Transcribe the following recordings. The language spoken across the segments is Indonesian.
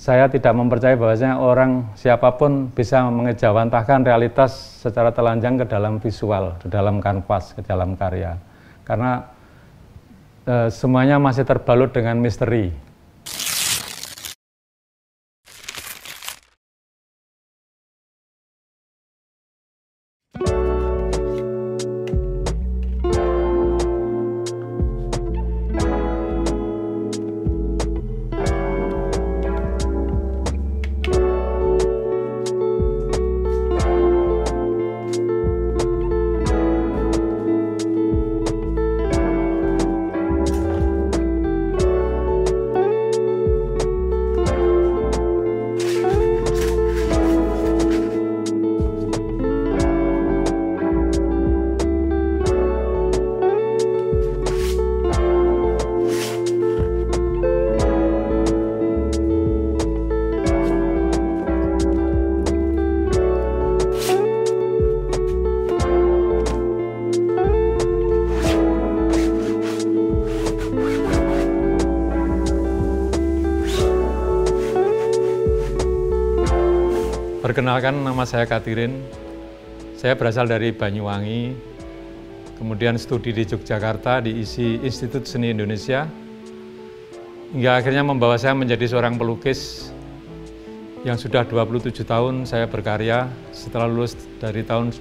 saya tidak mempercayai bahwasanya orang siapapun bisa mengejawantahkan realitas secara telanjang ke dalam visual, ke dalam kanvas, ke dalam karya. Karena semuanya masih terbalut dengan misteri. Perkenalkan, nama saya Katirin. Saya berasal dari Banyuwangi, kemudian studi di Yogyakarta di ISI Institut Seni Indonesia, hingga akhirnya membawa saya menjadi seorang pelukis yang sudah 27 tahun saya berkarya setelah lulus dari tahun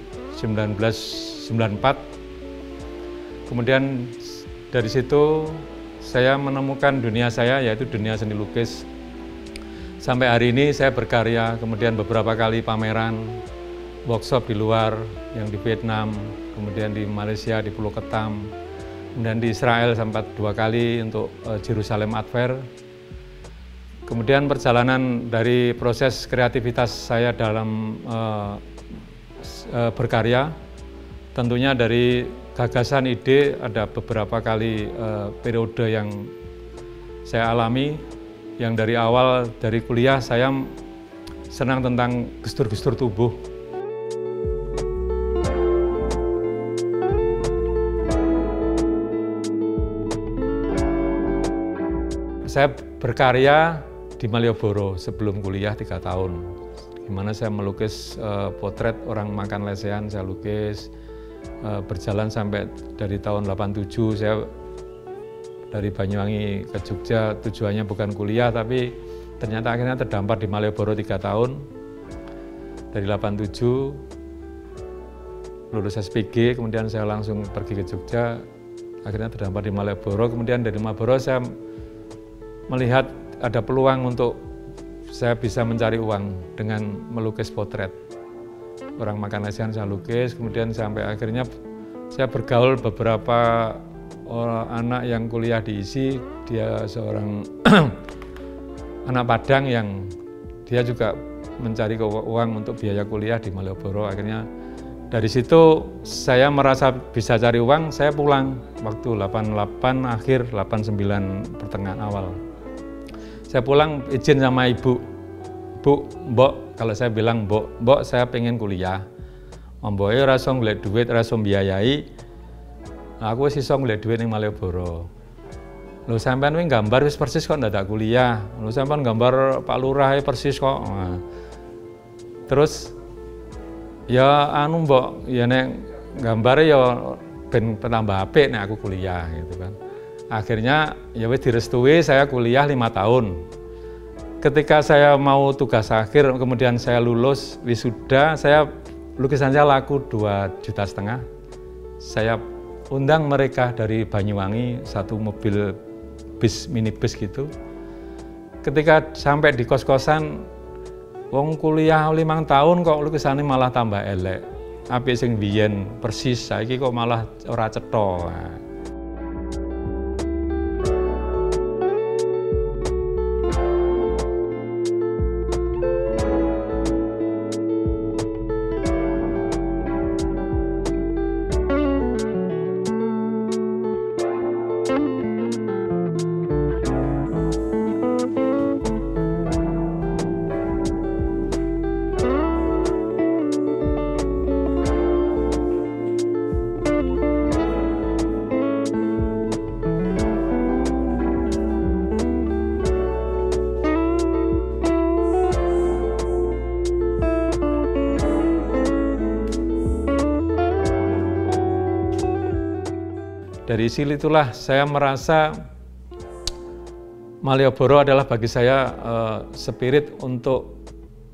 1994. Kemudian dari situ saya menemukan dunia saya, yaitu dunia seni lukis. Sampai hari ini saya berkarya, kemudian beberapa kali pameran, workshop di luar, yang di Vietnam, kemudian di Malaysia, di Pulau Ketam, kemudian di Israel sampai 2 kali untuk Jerusalem Art Fair. Kemudian perjalanan dari proses kreativitas saya dalam berkarya, tentunya dari gagasan ide ada beberapa kali periode yang saya alami. Yang dari awal, dari kuliah, saya senang tentang gestur-gestur tubuh. Saya berkarya di Malioboro sebelum kuliah 3 tahun. Di mana saya melukis potret orang makan lesehan, saya lukis. Berjalan sampai dari tahun 87, saya dari Banyuwangi ke Jogja, tujuannya bukan kuliah, tapi ternyata akhirnya terdampar di Malioboro 3 tahun. Dari 87, lulus SPG, kemudian saya langsung pergi ke Jogja, akhirnya terdampar di Malioboro. Kemudian dari Malioboro saya melihat ada peluang untuk saya bisa mencari uang dengan melukis potret. Orang makan lesehan saya lukis, kemudian sampai akhirnya saya bergaul beberapa anak yang kuliah di ISI, dia seorang anak Padang yang dia juga mencari uang untuk biaya kuliah di Malioboro. Akhirnya dari situ saya merasa bisa cari uang, saya pulang waktu 88 akhir, 89 pertengahan awal. Saya pulang izin sama ibu, Bu, Mbok, kalau saya bilang Mbok saya pengen kuliah. Mboknya ora iso golek duit, ora iso mbiayai. Aku wis iso golek duit ning Malioboro. Lho sampean kuwi gambar wis persis kok ndak kuliah. Lho sampean gambar Pak Lurah persis kok. Nah. Terus ya anu Mbok, ya nek gambare ya ben tambah apik nek aku kuliah gitu kan. Akhirnya ya wis direstui saya kuliah 5 tahun. Ketika saya mau tugas akhir, kemudian saya lulus wisuda, lukisan saya laku 2,5 juta. Saya undang mereka dari Banyuwangi, satu mobil bis, minibus gitu. Ketika sampai di kos-kosan, wong kuliah 5 tahun kok lukisannya malah tambah elek. Apik sing biyen persis, saiki kok malah ora cetha. Dari sisi itulah saya merasa Malioboro adalah bagi saya spirit untuk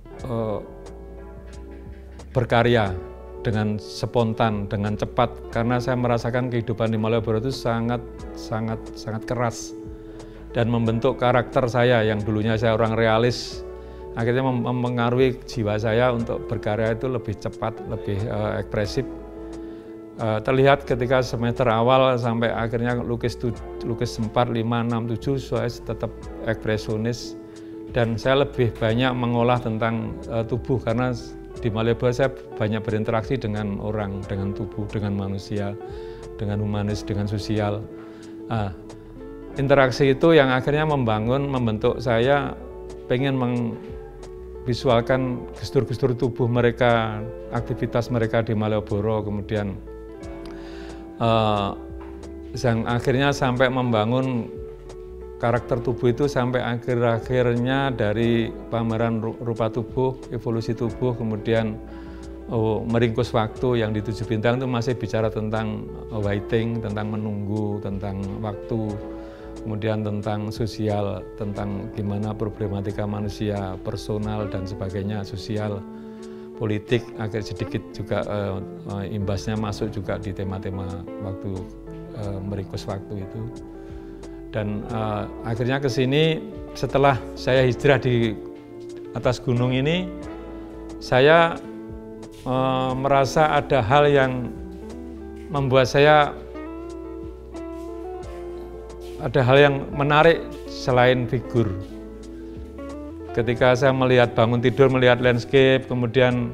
berkarya dengan spontan, dengan cepat, karena saya merasakan kehidupan di Malioboro itu sangat keras dan membentuk karakter saya yang dulunya saya orang realis, akhirnya mempengaruhi jiwa saya untuk berkarya itu lebih cepat, lebih ekspresif. Terlihat ketika semester awal sampai akhirnya lukis 4, 5, 6, 7 saya tetap ekspresionis, dan saya lebih banyak mengolah tentang tubuh karena di Malioboro saya banyak berinteraksi dengan orang, dengan tubuh, dengan manusia, dengan humanis, dengan sosial. Interaksi itu yang akhirnya membentuk saya pengen visualkan gestur-gestur tubuh mereka, aktivitas mereka di Malioboro, kemudian yang akhirnya sampai membangun karakter tubuh itu sampai akhir-akhirnya dari pameran rupa tubuh, evolusi tubuh, kemudian meringkus waktu yang di 7 bintang itu masih bicara tentang waiting, tentang menunggu, tentang waktu, kemudian tentang sosial, tentang gimana problematika manusia, personal dan sebagainya, sosial, politik, agak sedikit juga imbasnya masuk juga di tema-tema waktu, meringkus waktu itu. Dan akhirnya ke sini setelah saya hijrah di atas gunung ini, saya merasa ada hal yang membuat saya ada hal yang menarik selain figur. Ketika saya melihat bangun tidur, melihat landscape, kemudian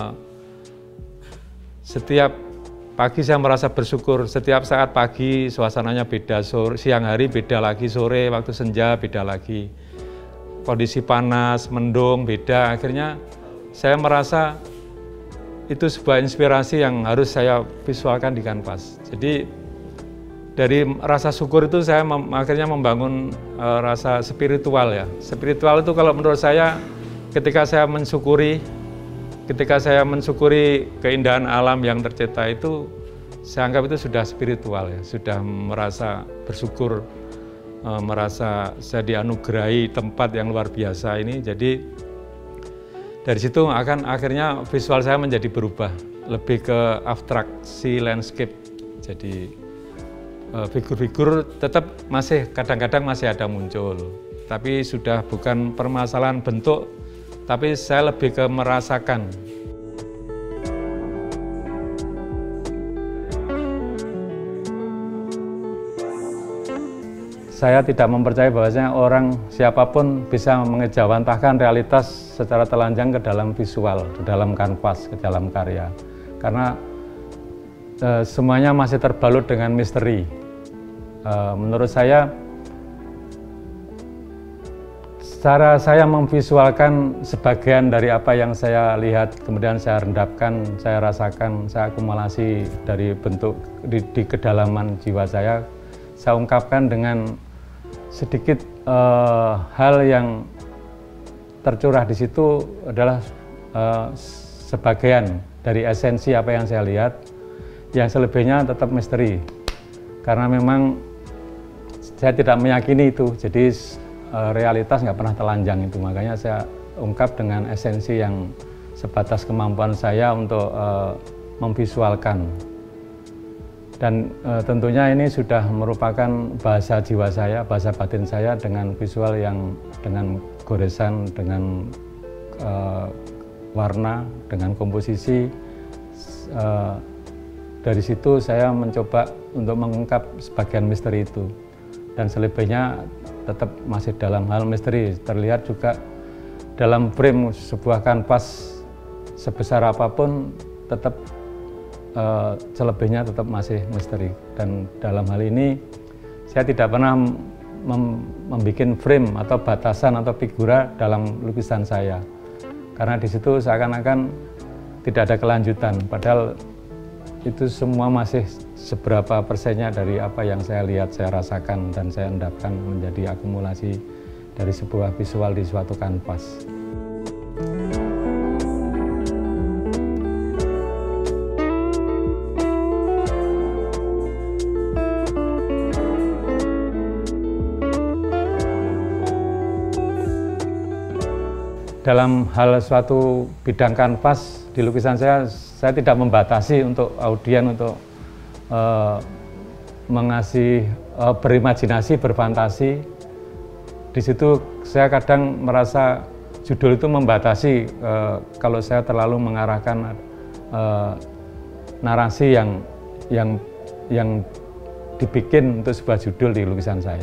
setiap pagi saya merasa bersyukur, setiap saat pagi suasananya beda, siang hari beda lagi, sore waktu senja beda lagi. Kondisi panas, mendung beda, akhirnya saya merasa itu sebuah inspirasi yang harus saya visualkan di kanvas. Jadi dari rasa syukur itu saya akhirnya membangun rasa spiritual ya. Spiritual itu kalau menurut saya ketika saya mensyukuri keindahan alam yang tercipta itu, saya anggap itu sudah spiritual ya, sudah merasa bersyukur, merasa saya dianugerahi tempat yang luar biasa ini. Jadi dari situ akhirnya visual saya menjadi berubah, lebih ke abstraksi landscape. Jadi figur-figur tetap masih kadang-kadang masih ada muncul, tapi sudah bukan permasalahan bentuk, tapi saya lebih ke merasakan. Saya tidak mempercayai bahwasanya orang siapapun bisa mengejawantahkan realitas secara telanjang ke dalam visual, ke dalam kanvas, ke dalam karya. Karena semuanya masih terbalut dengan misteri. Menurut saya, cara saya memvisualkan sebagian dari apa yang saya lihat, kemudian saya rendapkan, saya rasakan, saya akumulasi dari bentuk di kedalaman jiwa saya ungkapkan dengan sedikit hal yang tercurah di situ adalah sebagian dari esensi apa yang saya lihat, yang selebihnya tetap misteri. Karena memang saya tidak meyakini itu, jadi realitas nggak pernah telanjang itu, makanya saya ungkap dengan esensi yang sebatas kemampuan saya untuk memvisualkan. Dan tentunya ini sudah merupakan bahasa jiwa saya, bahasa batin saya dengan visual yang dengan goresan, dengan warna, dengan komposisi. Dari situ saya mencoba untuk mengungkap sebagian misteri itu. Dan selebihnya tetap masih dalam hal misteri. Terlihat juga dalam frame sebuah kanvas sebesar apapun tetap selebihnya tetap masih misteri. Dan dalam hal ini saya tidak pernah membuat frame atau batasan atau figura dalam lukisan saya, karena di situ seakan-akan tidak ada kelanjutan, padahal itu semua masih seberapa persennya dari apa yang saya lihat, saya rasakan, dan saya endapkan menjadi akumulasi dari sebuah visual di suatu kanvas. dalam hal suatu bidang kanvas di lukisan saya tidak membatasi untuk audien untuk mengasih berimajinasi, berfantasi. Di situ saya kadang merasa judul itu membatasi kalau saya terlalu mengarahkan narasi yang dibikin untuk sebuah judul di lukisan saya.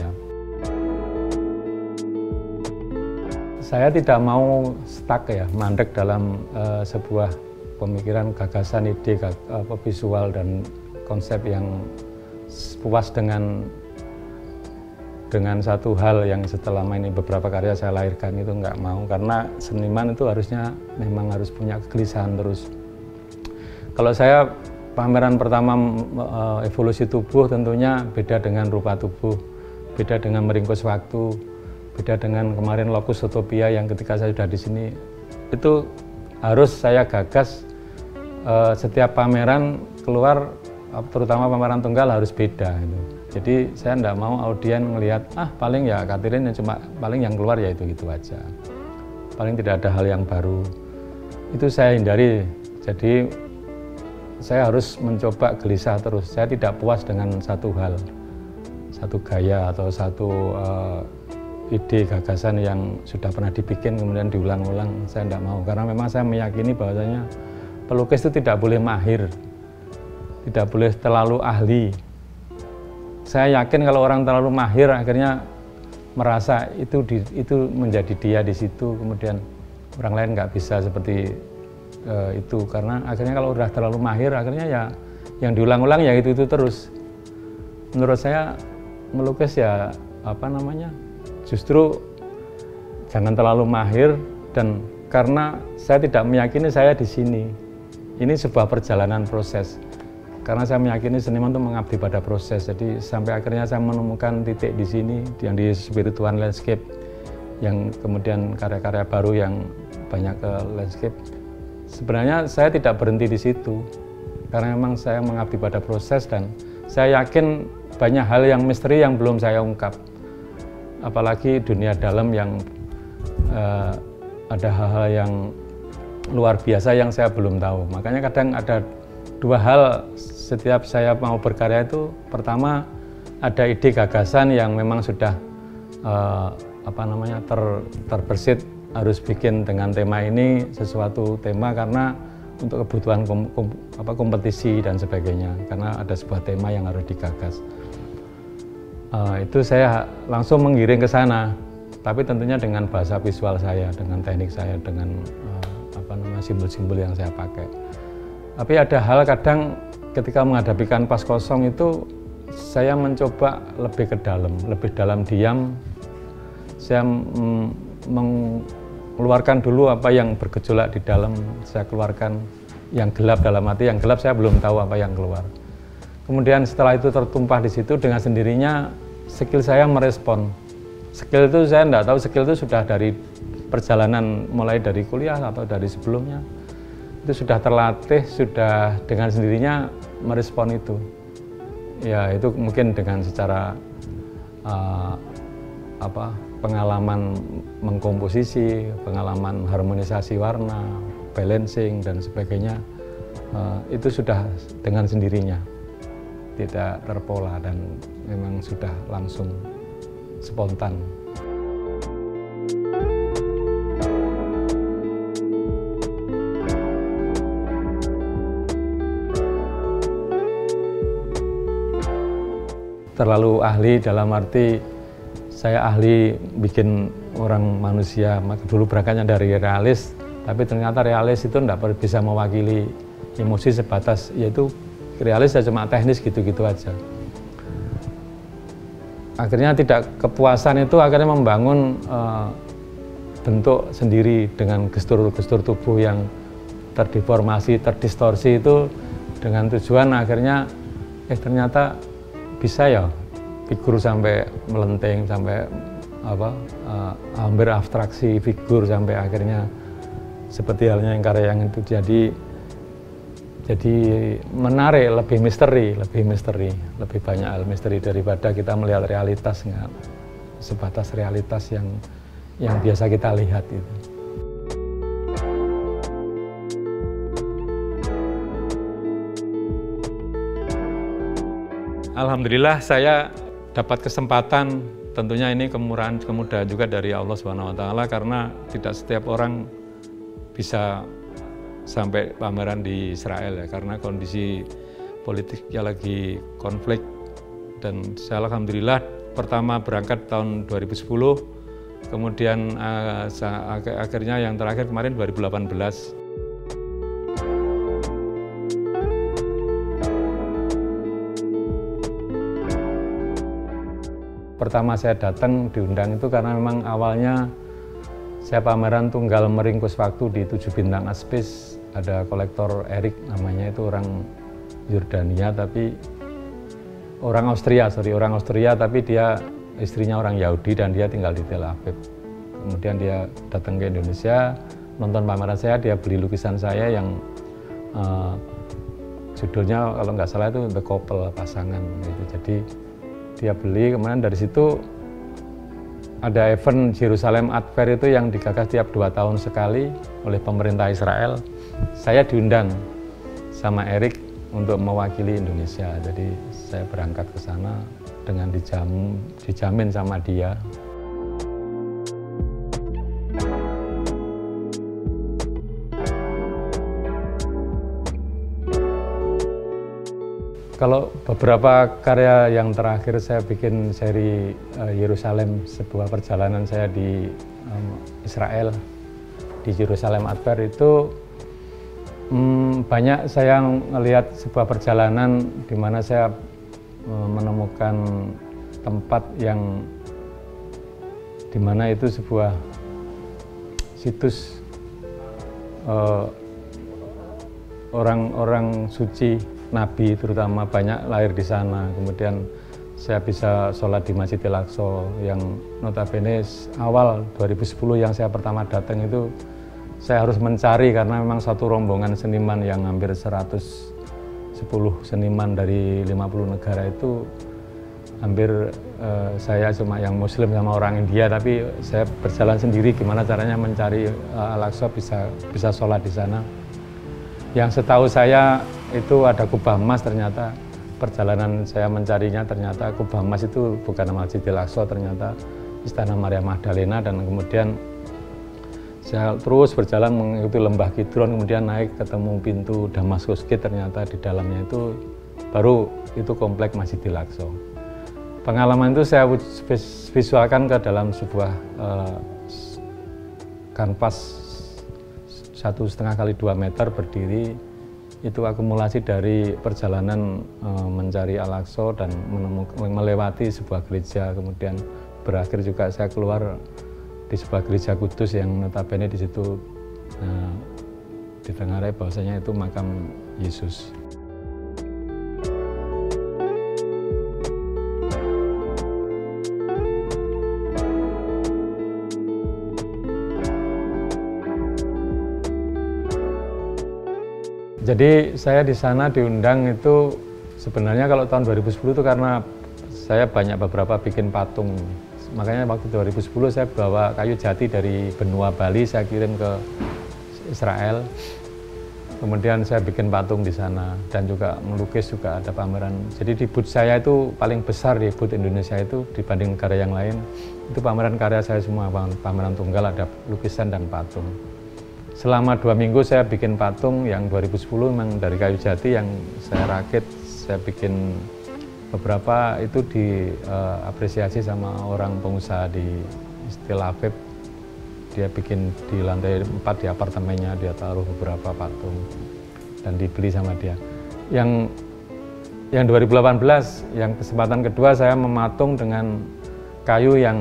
Saya tidak mau stuck ya, mandek dalam sebuah pemikiran, gagasan, ide, visual dan konsep yang puas dengan satu hal yang setelah ini beberapa karya saya lahirkan itu nggak mau, karena seniman itu harusnya memang harus punya kegelisahan terus. Kalau saya pameran pertama evolusi tubuh tentunya beda dengan rupa tubuh, beda dengan meringkus waktu, beda dengan kemarin Locus Utopia yang ketika saya sudah di sini, itu harus saya gagas setiap pameran keluar, terutama pameran tunggal harus beda. Gitu. Jadi saya tidak mau audien melihat, paling ya Catherine cuma paling yang keluar ya itu-gitu aja. Paling tidak ada hal yang baru. Itu saya hindari, jadi saya harus mencoba gelisah terus. Saya tidak puas dengan satu hal, satu gaya atau satu ide gagasan yang sudah pernah dibikin kemudian diulang-ulang. Saya tidak mau, karena memang saya meyakini bahwasanya pelukis itu tidak boleh mahir, tidak boleh terlalu ahli. Saya yakin kalau orang terlalu mahir akhirnya merasa itu menjadi dia di situ, kemudian orang lain nggak bisa seperti itu, karena akhirnya kalau udah terlalu mahir akhirnya ya yang diulang-ulang ya itu terus. Menurut saya melukis ya justru jangan terlalu mahir, dan karena saya tidak meyakini saya di sini. Ini sebuah perjalanan proses. Karena saya meyakini seniman itu mengabdi pada proses. Jadi sampai akhirnya saya menemukan titik di sini yang di spiritual landscape, yang kemudian karya-karya baru yang banyak ke landscape. Sebenarnya saya tidak berhenti di situ. Karena memang saya mengabdi pada proses dan saya yakin banyak hal yang misteri yang belum saya ungkap. Apalagi dunia dalam yang ada hal-hal yang luar biasa yang saya belum tahu. Makanya kadang ada dua hal setiap saya mau berkarya itu. Pertama, ada ide gagasan yang memang sudah terbersit harus bikin dengan tema ini, sesuatu tema karena untuk kebutuhan kompetisi dan sebagainya, karena ada sebuah tema yang harus digagas. Itu saya langsung menggiring ke sana, tapi tentunya dengan bahasa visual saya, dengan teknik saya, dengan simbol-simbol yang saya pakai. Tapi ada hal kadang ketika menghadapi kanvas kosong itu saya mencoba lebih ke dalam, lebih dalam diam. Saya mengeluarkan dulu apa yang bergejolak di dalam, saya keluarkan yang gelap, dalam arti yang gelap saya belum tahu apa yang keluar. Kemudian setelah itu tertumpah di situ, dengan sendirinya skill saya merespon. Skill itu saya tidak tahu, skill itu sudah dari perjalanan mulai dari kuliah atau dari sebelumnya. Itu sudah terlatih, sudah dengan sendirinya merespon itu. Ya itu mungkin dengan secara pengalaman mengkomposisi, pengalaman harmonisasi warna, balancing dan sebagainya, itu sudah dengan sendirinya, tidak terpola dan memang sudah langsung spontan. Terlalu ahli dalam arti saya ahli bikin orang manusia, dulu berangkatnya dari realis, tapi ternyata realis itu tidak bisa mewakili emosi sebatas, yaitu realis ya cuma teknis gitu-gitu aja. Akhirnya kepuasan itu akhirnya membangun bentuk sendiri dengan gestur-gestur tubuh yang terdeformasi, terdistorsi itu, dengan tujuan akhirnya ternyata bisa ya figur sampai melenting, sampai hampir abstraksi figur, sampai akhirnya seperti halnya yang karya yang itu jadi menarik, lebih misteri, lebih banyak hal misteri daripada kita melihat realitas, nggak sebatas realitas yang biasa kita lihat itu. Alhamdulillah saya dapat kesempatan, tentunya ini kemurahan kemudahan juga dari Allah SWT, karena tidak setiap orang bisa sampai pameran di Israel ya, karena kondisi politiknya lagi konflik. Dan saya alhamdulillah pertama berangkat tahun 2010, kemudian akhirnya yang terakhir kemarin 2018. Pertama saya datang diundang itu karena memang awalnya saya pameran tunggal meringkus waktu di 7 bintang Aspis. Ada kolektor Erik namanya, itu orang Yordania tapi orang Austria tapi dia istrinya orang Yahudi dan dia tinggal di Tel Aviv. Kemudian dia datang ke Indonesia, nonton pameran saya, dia beli lukisan saya yang judulnya kalau nggak salah itu The Couple, pasangan gitu. Jadi dia beli, kemudian dari situ ada event Jerusalem Art Fair itu yang digagas tiap 2 tahun sekali oleh pemerintah Israel. Saya diundang sama Erik untuk mewakili Indonesia. Jadi saya berangkat ke sana dengan dijamin sama dia. Kalau beberapa karya yang terakhir saya bikin seri Yerusalem, sebuah perjalanan saya di Israel, di Jerusalem Art Fair itu banyak saya melihat sebuah perjalanan di mana saya menemukan tempat yang di mana itu sebuah situs orang-orang suci, Nabi terutama banyak lahir di sana. Kemudian saya bisa sholat di Masjidil Aqsa yang notabene awal 2010 yang saya pertama datang itu saya harus mencari karena memang satu rombongan seniman yang hampir 110 seniman dari 50 negara itu hampir saya cuma yang Muslim sama orang India, tapi saya berjalan sendiri gimana caranya mencari Al-Aqsa, bisa sholat di sana. Yang setahu saya itu ada kubah emas, ternyata perjalanan saya mencarinya ternyata kubah emas itu bukan Masjidil Aqsa, ternyata Istana Maria Magdalena. Dan kemudian saya terus berjalan mengikuti lembah Kidron, kemudian naik ketemu pintu Damaskus Gate, ternyata di dalamnya itu baru itu komplek Masjidil Aqsa. Pengalaman itu saya visualkan ke dalam sebuah kanvas 1,5 kali 2 meter berdiri. Itu akumulasi dari perjalanan mencari Al-Aqsa dan melewati sebuah gereja, kemudian berakhir juga saya keluar di sebuah gereja Kudus yang notabene di situ ditengarai bahwasanya itu makam Yesus. Jadi saya di sana diundang itu sebenarnya kalau tahun 2010 itu karena saya beberapa bikin patung. Makanya waktu 2010 saya bawa kayu jati dari benua Bali, saya kirim ke Israel. Kemudian saya bikin patung di sana dan juga melukis, juga ada pameran. Jadi di booth saya itu paling besar di booth Indonesia itu dibanding negara yang lain. Itu pameran karya saya semua, pameran tunggal, ada lukisan dan patung. Selama 2 minggu saya bikin patung yang 2010 memang dari kayu jati yang saya rakit, saya bikin beberapa itu diapresiasi sama orang pengusaha di Tel Aviv. Dia bikin di lantai 4 di apartemennya, dia taruh beberapa patung dan dibeli sama dia. Yang 2018, yang kesempatan kedua saya mematung dengan kayu yang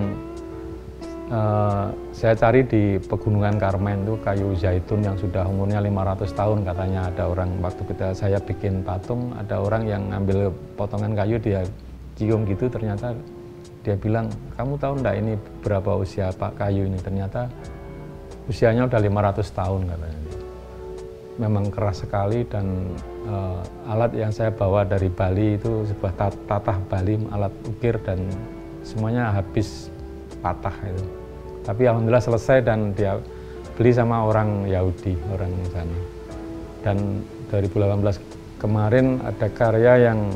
saya cari di Pegunungan Karmen, itu kayu zaitun yang sudah umurnya 500 tahun katanya. Ada orang waktu saya bikin patung, ada orang yang ngambil potongan kayu, dia cium gitu, ternyata dia bilang, kamu tahu enggak ini berapa usia Pak kayu ini? Ternyata usianya udah 500 tahun katanya. Memang keras sekali dan alat yang saya bawa dari Bali itu sebuah tatah Bali, alat ukir, dan semuanya habis patah itu. Tapi alhamdulillah selesai dan dia beli sama orang Yahudi, orang sana. Dan 2018 kemarin ada karya yang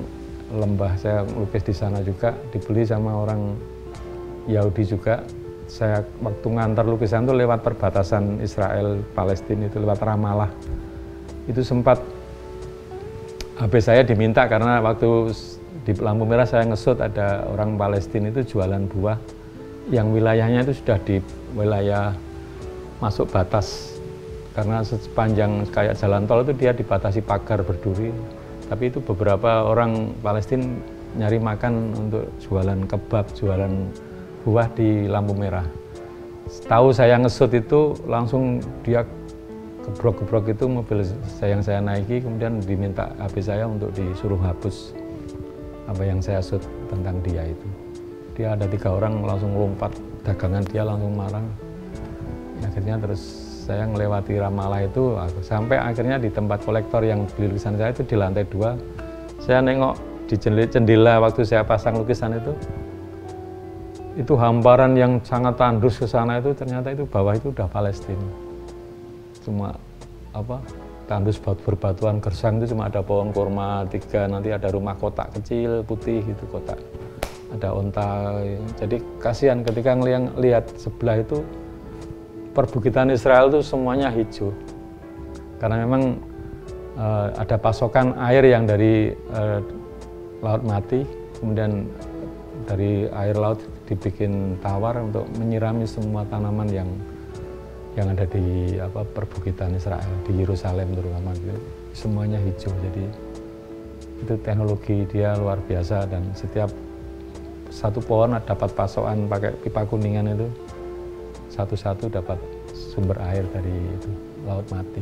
lembah, saya lukis di sana juga, dibeli sama orang Yahudi juga. Saya waktu ngantar lukisan itu lewat perbatasan Israel Palestina, itu lewat Ramallah. Itu sempat HP saya diminta karena waktu di lampu merah saya ngesut ada orang Palestina itu jualan buah yang wilayahnya itu sudah di wilayah masuk batas, karena sepanjang kayak jalan tol itu dia dibatasi pagar berduri. Tapi itu beberapa orang Palestina nyari makan untuk jualan kebab, jualan buah di lampu merah. Tahu saya ngesut itu langsung dia gebrok-gebrok itu mobil yang saya naiki, kemudian diminta HP saya untuk disuruh hapus apa yang saya shoot tentang dia itu. Dia ada 3 orang langsung lompat, dagangan dia langsung marah. Akhirnya terus saya melewati Ramallah itu, sampai akhirnya di tempat kolektor yang beli lukisan saya itu di lantai 2. Saya nengok di jendela waktu saya pasang lukisan itu hamparan yang sangat tandus ke sana itu, ternyata itu bawah itu udah Palestina. Cuma tandus berbatuan gersang itu cuma ada pohon kurma 3, nanti ada rumah kotak kecil putih gitu, kotak ada onta. Jadi kasihan ketika lihat sebelah itu perbukitan Israel itu semuanya hijau, karena memang ada pasokan air yang dari Laut Mati, kemudian dari air laut dibikin tawar untuk menyirami semua tanaman yang ada di perbukitan Israel, di Yerusalem terutama gitu. Semuanya hijau, jadi itu teknologi dia luar biasa, dan setiap satu pohon dapat pasokan pakai pipa kuningan itu, satu-satu dapat sumber air dari itu, Laut Mati.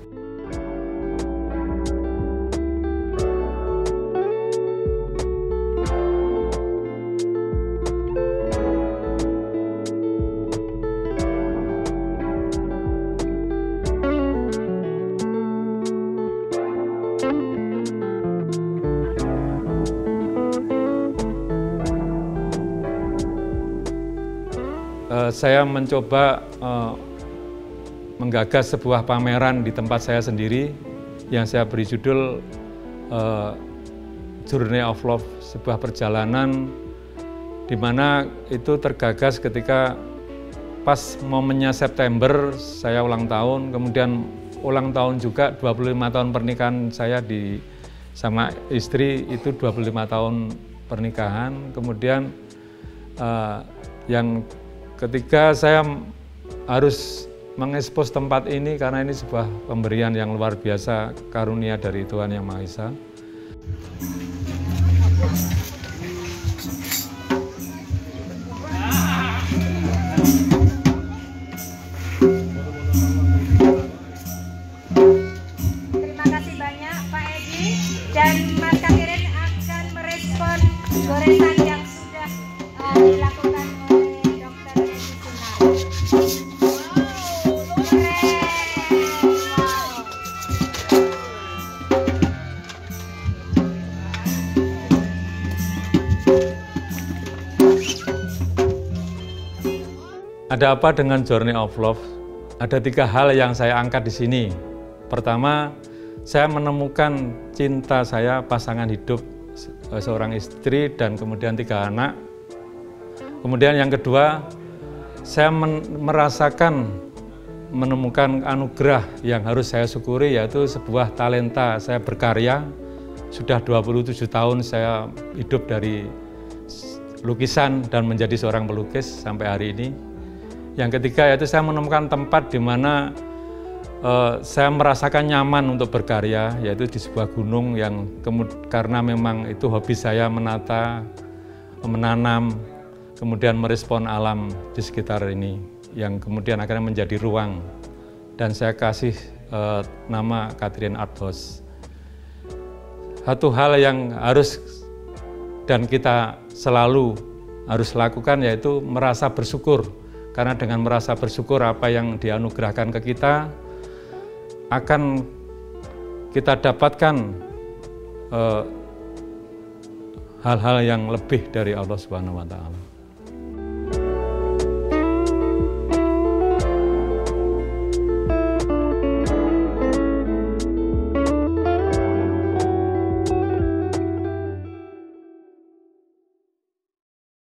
Saya mencoba menggagas sebuah pameran di tempat saya sendiri yang saya beri judul Journey of Love, sebuah perjalanan di mana itu tergagas ketika pas momennya September saya ulang tahun, kemudian ulang tahun juga 25 tahun pernikahan saya sama istri, itu 25 tahun pernikahan. Kemudian yang ketika saya harus mengekspos tempat ini karena ini sebuah pemberian yang luar biasa, karunia dari Tuhan Yang Maha Esa. Terima kasih banyak Pak Edi, dan Mas Kapirin akan merespon goresan yang sudah dilakukan oleh Dr. Edi Sunar. Ada apa dengan Journey of Love? Ada 3 hal yang saya angkat di sini. Pertama, saya menemukan cinta saya, pasangan hidup, seorang istri dan kemudian 3 anak. Kemudian yang kedua, saya merasakan menemukan anugerah yang harus saya syukuri, yaitu sebuah talenta. Saya berkarya, sudah 27 tahun saya hidup dari lukisan dan menjadi seorang pelukis sampai hari ini. Yang ketiga yaitu saya menemukan tempat di mana saya merasakan nyaman untuk berkarya, yaitu di sebuah gunung yang karena memang itu hobi saya, menata, menanam, kemudian merespon alam di sekitar ini, yang kemudian akhirnya menjadi ruang, dan saya kasih nama Catherine Art House. Satu hal yang harus dan kita selalu harus lakukan yaitu merasa bersyukur. Karena dengan merasa bersyukur apa yang dianugerahkan ke kita, akan kita dapatkan hal-hal yang lebih dari Allah Subhanahu wa Ta'ala.